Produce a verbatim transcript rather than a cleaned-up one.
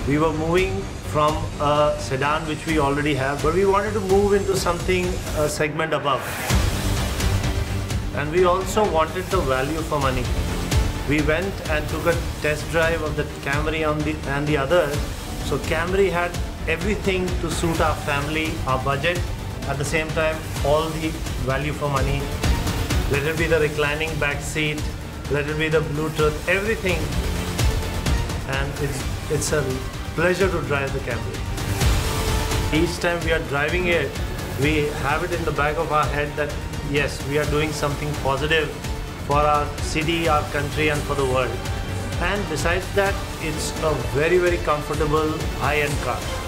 We were moving from a sedan which we already have, but we wanted to move into something a segment above. And we also wanted the value for money. We went and took a test drive of the Camry on the, and the others. So Camry had everything to suit our family, our budget. At the same time, all the value for money. Let it be the reclining back seat, let it be the Bluetooth, everything. And it's, it's a pleasure to drive the Camry. Each time we are driving it, we have it in the back of our head that yes, we are doing something positive for our city, our country, and for the world. And besides that, it's a very, very comfortable high-end car.